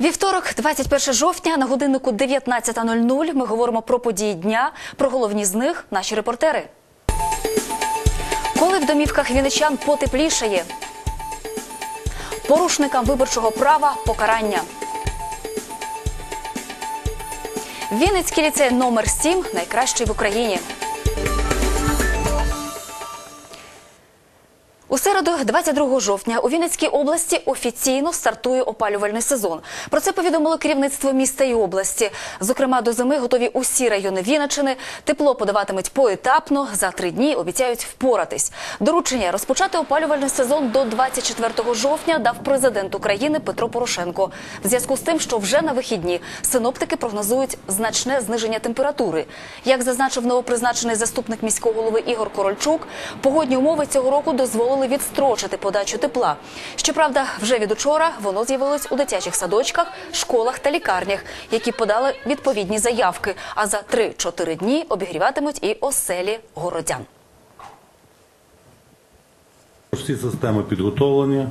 Вівторок, 21 жовтня, на годиннику 19:00 ми говоримо про події дня, про головні з них наші репортери. Коли в домівках вінничан потеплішає? Порушникам виборчого права покарання. Вінницький ліцей номер 7 – найкращий в Україні. У середу, 22 жовтня, у Вінницькій області офіційно стартує опалювальний сезон. Про це повідомило керівництво міста і області. Зокрема, до зими готові усі райони Вінниччини. Тепло подаватимуть поетапно, за 3 дні обіцяють впоратись. Доручення розпочати опалювальний сезон до 24 жовтня дав президент України Петро Порошенко. В зв'язку з тим, що вже на вихідні синоптики прогнозують значне зниження температури. Як зазначив новопризначений заступник міського голови Ігор Корольчук, погодні умови цього року дозволили відстрочити подачу тепла. Щоправда, вже від учора воно з'явилось у дитячих садочках, школах та лікарнях, які подали відповідні заявки, а за 3-4 дні обігріватимуть і оселі городян. Всі системи підготовлені,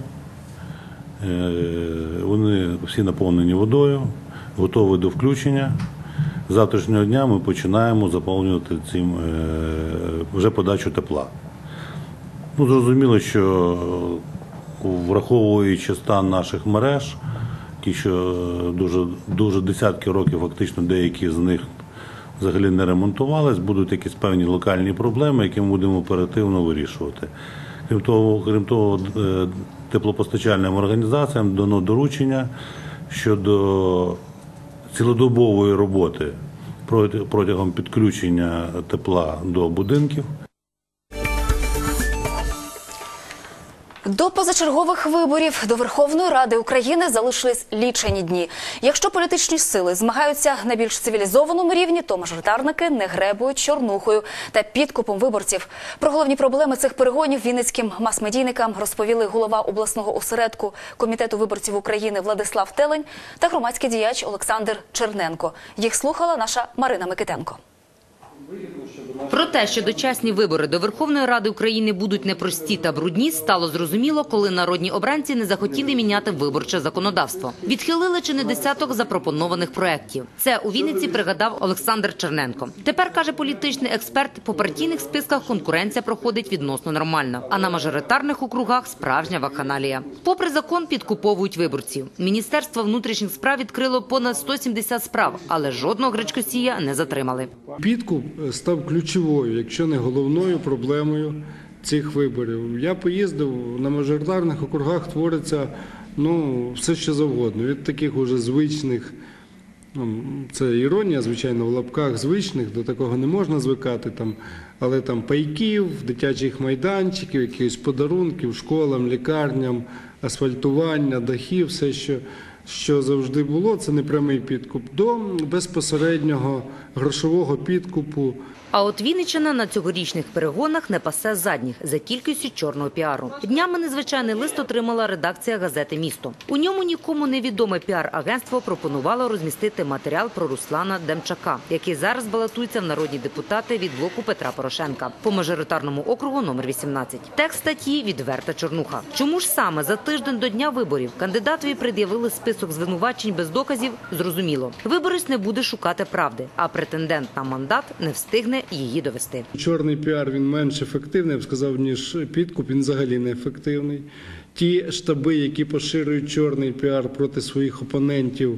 вони всі наповнені водою, готові до включення. З завтрашнього дня ми починаємо заповнювати цим вже подачу тепла. Зрозуміло, що враховуючи стан наших мереж, ті, що дуже десятки років фактично деякі з них взагалі не ремонтувались, будуть якісь певні локальні проблеми, які ми будемо оперативно вирішувати. Крім того, теплопостачальним організаціям дано доручення щодо цілодобової роботи протягом підключення тепла до будинків. До позачергових виборів до Верховної Ради України залишились лічені дні. Якщо політичні сили змагаються на більш цивілізованому рівні, то мажоритарники не гребують чорнухою та підкупом виборців. Про головні проблеми цих перегонів вінницьким мас-медійникам розповіли голова обласного осередку Комітету виборців України Владислав Телень та громадський діяч Олександр Черненко. Їх слухала наша Марина Микитенко. Про те, що дочасні вибори до Верховної Ради України будуть непрості та брудні, стало зрозуміло, коли народні обранці не захотіли міняти виборче законодавство. Відхилили чи не десяток запропонованих проєктів. Це у Вінниці пригадав Олександр Черненко. Тепер, каже політичний експерт, по партійних списках конкуренція проходить відносно нормально, а на мажоритарних округах справжня вакханалія. Попри закон, підкуповують виборців. Міністерство внутрішніх справ відкрило понад 170 справ, але жодного гречкосія не затримали. Підкуп став ключовою, якщо не головною проблемою цих виборів. Я поїздив, на мажоритарних округах твориться все що завгодно. Від таких уже звичних, це іронія, звичайно, в лапках звичних, до такого не можна звикати, але пайків, дитячих майданчиків, якихось подарунків, школам, лікарням, асфальтування, дахів, все, що завжди було, це непрямий підкуп, до безпосереднього грошового підкупу. А от Вінниччина на цьогорічних перегонах не пасе задніх за кількістю чорного піару. Днями незвичайний лист отримала редакція газети «Місто». У ньому нікому невідоме піар-агентство пропонувало розмістити матеріал про Руслана Демчака, який зараз балотується в народні депутати від блоку Петра Порошенка по мажоритарному округу номер 18. Текст статті – відверта чорнуха. Чому ж саме за тиждень до дня виборів кандидатові пред'явили список звинувачень без доказів, зрозуміло. Виборець не буде шукати правди, а претендент на мандат не встигне її довести. Чорний піар, він менш ефективний, я б сказав, ніж підкуп, він взагалі не ефективний. Ті штаби, які поширюють чорний піар проти своїх опонентів,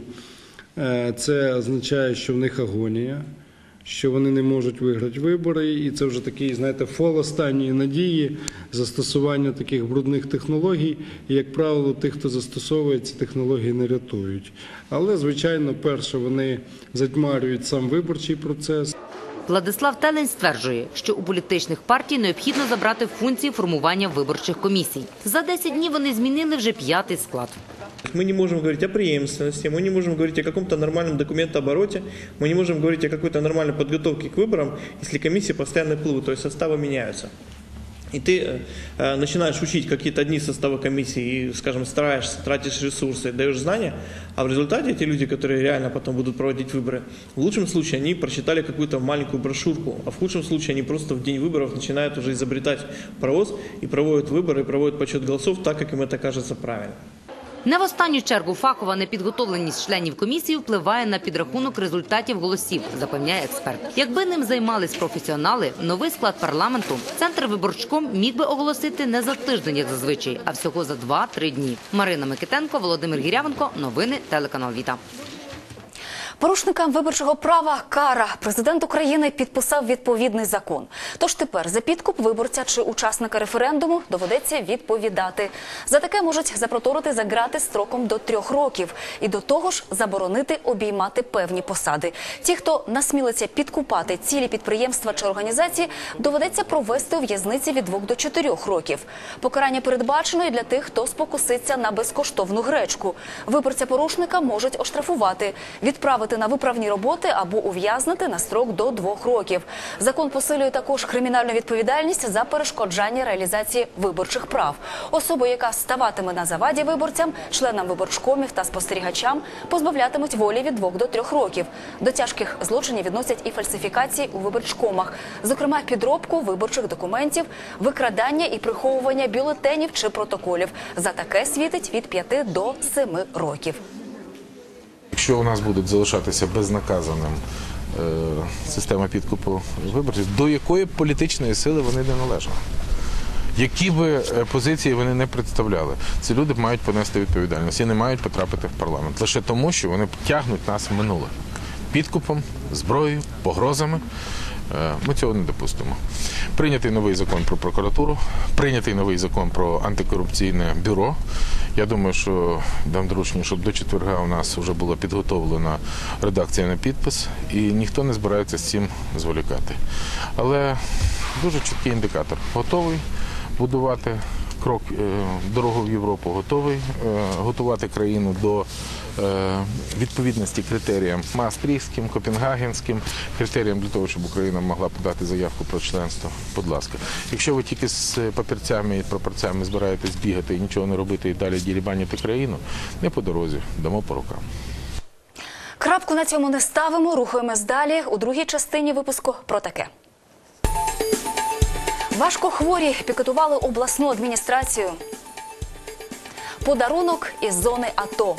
це означає, що в них агонія, що вони не можуть виграти вибори, і це вже такий, фол останньої надії застосування таких брудних технологій, і, як правило, тих, хто застосовує ці технології, не рятують. Але, звичайно, перше, вони затьмарюють сам виборчий процес. Владислав Телень стверджує, що у політичних партій необхідно забрати функції формування виборчих комісій. За 10 днів вони змінили вже 5-й склад. Мы не можем говорить о преемственности, мы не можем говорить о каком-то нормальном документообороте, мы не можем говорить о какой-то нормальной подготовке к выборам, если комиссии постоянно плывут, то есть составы меняются. И ты начинаешь учить какие-то одни составы комиссии и, скажем, стараешься, тратишь ресурсы, даешь знания, а в результате эти люди, которые реально потом будут проводить выборы, в лучшем случае они прочитали какую-то маленькую брошюрку, а в худшем случае они просто в день выборов начинают уже изобретать паровоз и проводят выборы, и проводят подсчет голосов так, как им это кажется правильно. Не в останню чергу фахова непідготовленість членів комісії впливає на підрахунок результатів голосів, запевняє експерт. Якби ним займались професіонали, новий склад парламенту Центр виборчком міг би оголосити не за тиждень, як зазвичай, а всього за 2-3 дні. Марина Микитенко, Володимир Гірявенко. Новини телеканал Віта. Порушникам виборчого права кара. Президент України підписав відповідний закон. Тож тепер за підкуп виборця чи учасника референдуму доведеться відповідати. За таке можуть запроторити за ґрати строком до 3 років. І до того ж заборонити обіймати певні посади. Ті, хто насмілиться підкупати цілі підприємства чи організації, доведеться провести у в'язниці від 2 до 4 років. Покарання передбачено і для тих, хто спокуситься на безкоштовну гречку. Виборця-порушника можуть оштрафувати, відправити на виправні роботи або ув'язнити на строк до 2 років. Закон посилює також кримінальну відповідальність за перешкоджання реалізації виборчих прав. Особу, яка ставатиме на заваді виборцям, членам виборчкомів та спостерігачам, позбавлятимуть волі від 2 до 3 років. До тяжких злочинів відносять і фальсифікації у виборчкомах, зокрема підробку виборчих документів, викрадання і приховування бюлетенів чи протоколів. За таке світить від 5 до 7 років. Якщо у нас будуть залишатися безнаказаним система підкупу виборців, до якої політичної сили вони не належать? Які би позиції вони не представляли, ці люди мають понести відповідальність і не мають потрапити в парламент. Лише тому, що вони тягнуть нас в минуле. Підкупом, зброєю, погрозами. Ми цього не допустимо. Прийнятий новий закон про прокуратуру, прийнятий новий закон про антикорупційне бюро. Я думаю, що дам доручення, щоб до четверга у нас вже була підготовлена редакція на підпис, і ніхто не збирається з цим зволікати. Але дуже чіткий індикатор. Готовий будувати дорогу в Європу, готовий готувати країну до відповідності критеріям Маастрихтським, Копенгагенським, критеріям для того, щоб Україна могла подати заявку про членство. Будь ласка. Якщо ви тільки з папірцями і пропорцями збираєтесь бігати і нічого не робити і далі дірібаніти країну, не по дорозі, дамо по рукам. Крапку на цьому не ставимо, рухаємось далі. У другій частині випуску про таке. Важкохворі пікетували обласну адміністрацію. Подарунок із зони АТО.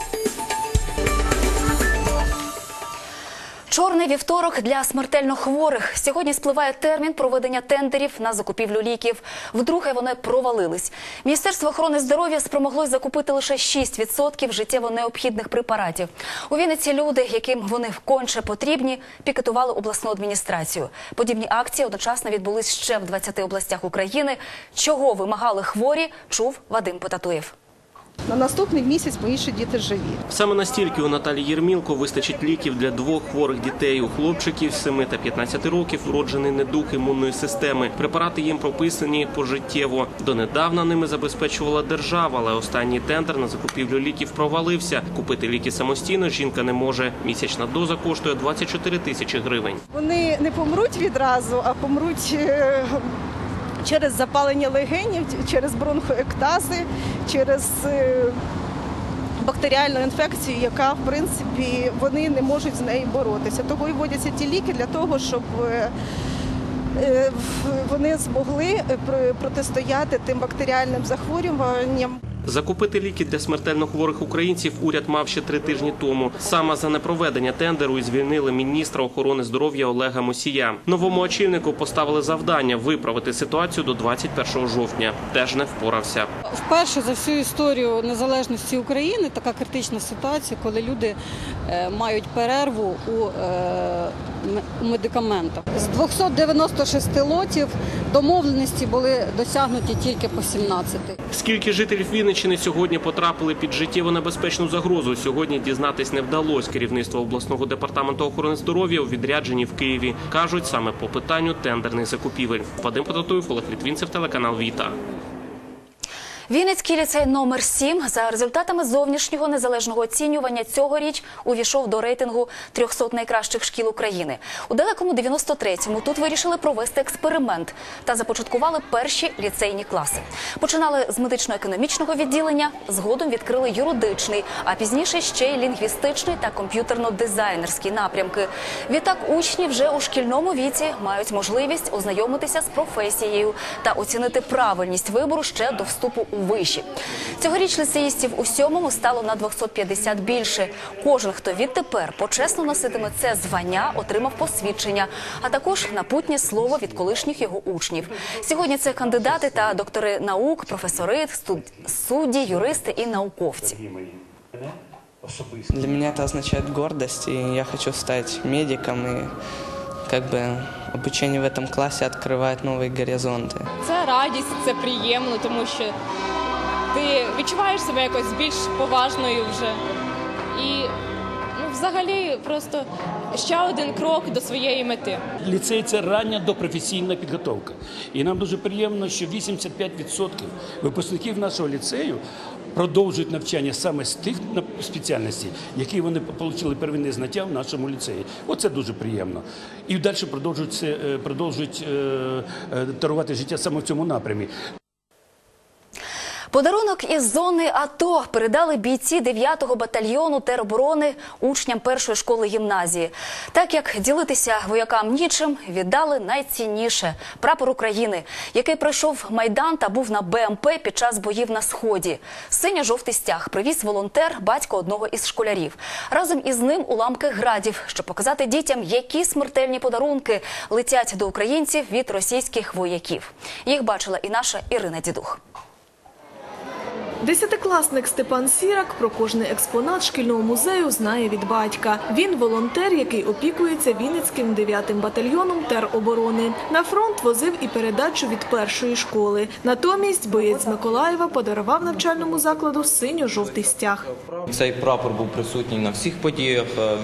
Чорний вівторок для смертельно хворих. Сьогодні спливає термін проведення тендерів на закупівлю ліків. Вдруге вони провалились. Міністерство охорони здоров'я спромоглось закупити лише 6% життєво необхідних препаратів. У Вінниці люди, яким вони вконче потрібні, пікетували обласну адміністрацію. Подібні акції одночасно відбулись ще в 20 областях України. Чого вимагали хворі, чув Вадим Потатуєв. На наступний місяць мої ще діти живі. Саме настільки у Наталі Єрмілко вистачить ліків для 2 хворих дітей. У хлопчиків 7 та 15 років вроджений недуг імунної системи. Препарати їм прописані пожиттєво. Донедавна ними забезпечувала держава, але останній тендер на закупівлю ліків провалився. Купити ліки самостійно жінка не може. Місячна доза коштує 24 тисячі гривень. Вони не помруть відразу, а помруть через запалення легенів, через бронхоектази, через бактеріальну інфекцію, яка, в принципі, вони не можуть з нею боротися. Того і вводяться ті ліки для того, щоб вони змогли протистояти тим бактеріальним захворюванням. Закупити ліки для смертельно хворих українців уряд мав ще 3 тижні тому. Саме за непроведення тендеру і звільнили міністра охорони здоров'я Олега Мусія. Новому очільнику поставили завдання виправити ситуацію до 21 жовтня. Теж не впорався. Вперше за всю історію незалежності України така критична ситуація, коли люди мають перерву у медикаментах. З 296 лотів домовленості були досягнуті тільки по 17. Скільки жителів Вінниччини сьогодні потрапили під життєво небезпечну загрозу, сьогодні дізнатись не вдалося. Керівництво обласного департаменту охорони здоров'я у відрядженні в Києві. Кажуть, саме по питанню тендерних закупівель. Вадим Потатуєв, Олег Літвінцев, телеканал Віта. Вінницький ліцей номер 7 за результатами зовнішнього незалежного оцінювання цьогоріч увійшов до рейтингу 300 найкращих шкіл України. У далекому 93-му тут вирішили провести експеримент та започаткували перші ліцейні класи. Починали з медично-економічного відділення, згодом відкрили юридичний, а пізніше ще й лінгвістичний та комп'ютерно-дизайнерський напрямки. Відтак учні вже у шкільному віці мають можливість ознайомитися з професією та оцінити правильність вибору ще до вступу у виші. Цьогоріч ліцеїстів у 7-му стало на 250 більше. Кожен, хто відтепер почесно носитиме це звання, отримав посвідчення, а також напутнє слово від колишніх його учнів. Сьогодні це кандидати та доктори наук, професори, судді, юристи і науковці. Для меня это означает гордость, и я хочу стать медиком, и обучение в этом классе открывает новые горизонты. Це радість, це приємно, тому що ти відчуваєш себе якось більш поважною вже. І взагалі просто ще один крок до своєї мети. Ліцей – це рання допрофесійна підготовка. І нам дуже приємно, що 85% випускників нашого ліцею продовжують навчання саме з тих спеціальностей, які вони отримали первинне знання в нашому ліцеї. Оце дуже приємно. І далі продовжують дарувати життя саме в цьому напрямі. Подарунок із зони АТО передали бійці 9-го батальйону тероборони учням першої школи гімназії. Так як ділитися воякам нічим, віддали найцінніше – прапор України, який пройшов Майдан та був на БМП під час боїв на Сході. Синьо-жовтий стяг привіз волонтер, батько одного із школярів. Разом із ним уламки градів, щоб показати дітям, які смертельні подарунки летять до українців від російських вояків. Їх бачила і наша Ірина Дідух. Десятикласник Степан Сірак про кожний експонат шкільного музею знає від батька. Він волонтер, який опікується Вінницьким 9-м батальйоном тероборони. На фронт возив і передачу від першої школи. Натомість боєць з Миколаєва подарував навчальному закладу синьо-жовтий стяг. Цей прапор був присутній на всіх подіях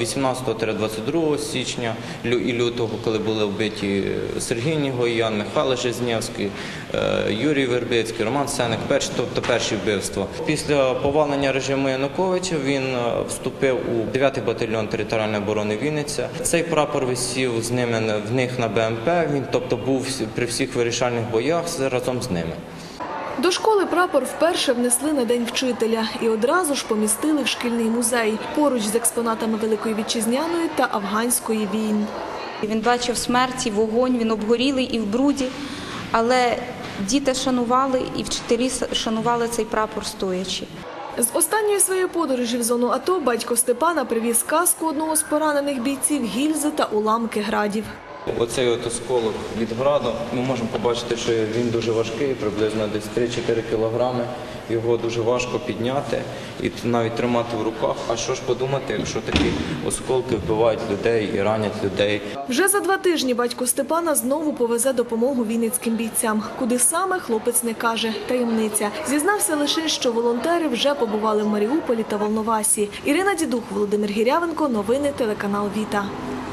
18-22 січня і лютого, коли були вбиті Сергій Нігоян, Михайло Жизнєвський, Юрій Вербицький, Роман Сенник, тобто перші вбивства. Після повалення режиму Януковича він вступив у 9-й батальйон територіальної оборони Вінниця. Цей прапор висів з ними в них на БМП, він тобто був при всіх вирішальних боях разом з ними. До школи прапор вперше внесли на День вчителя і одразу ж помістили в шкільний музей, поруч з експонатами Великої Вітчизняної та Афганської війн. Він бачив смерть і вогонь, він обгорілий і в бруді, але діти шанували і вчителі шанували цей прапор стоячи. З останньої своєї подорожі в зону АТО батько Степана привіз каску одного з поранених бійців, гільзи та уламки градів. Оцей осколок від граду, ми можемо побачити, що він дуже важкий, приблизно десь 3-4 кілограми. Його дуже важко підняти і навіть тримати в руках. А що ж подумати, якщо такі осколки вбивають людей і ранять людей? Вже за 2 тижні батько Степана знову повезе допомогу вінницьким бійцям. Куди саме, хлопець не каже. Таємниця. Зізнався лише, що волонтери вже побували в Маріуполі та Волновасі. Ірина Дідух, Володимир Гірявенко. Новини телеканал Віта.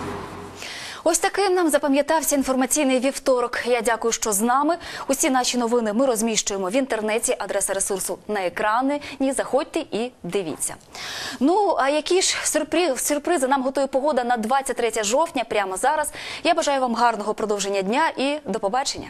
Ось таким нам запам'ятався інформаційний вівторок. Я дякую, що з нами. Усі наші новини ми розміщуємо в інтернеті. Адреса ресурсу на екрани. Заходьте і дивіться. Ну, а які ж сюрпризи нам готує погода на 23 жовтня прямо зараз. Я бажаю вам гарного продовження дня і до побачення.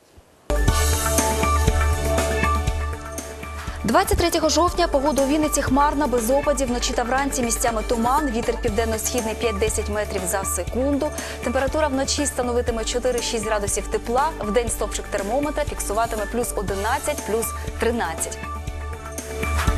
23 жовтня погода у Вінниці хмарна, без опадів, вночі та вранці місцями туман, вітер південно-східний 5-10 метрів за секунду. Температура вночі становитиме 4-6 градусів тепла, вдень стопчик термометра фіксуватиме +11, +13.